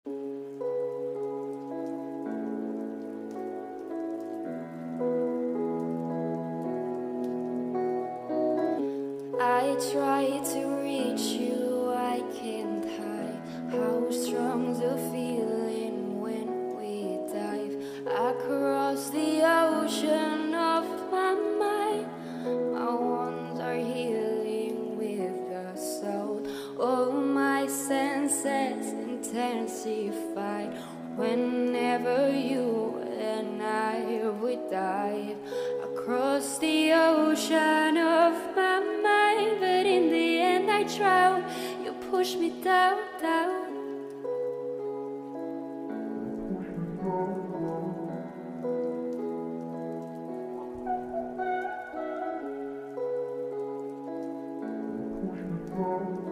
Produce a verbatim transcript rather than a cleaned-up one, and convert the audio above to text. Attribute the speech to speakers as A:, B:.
A: I try to reach you, I can't hide how strong the feeling when we dive across the ocean of my mind. My wounds are healing with the salt. All my senses intensified whenever you and I would dive across the ocean of my mind. But in the end I drown, you push me down, down. Push me down.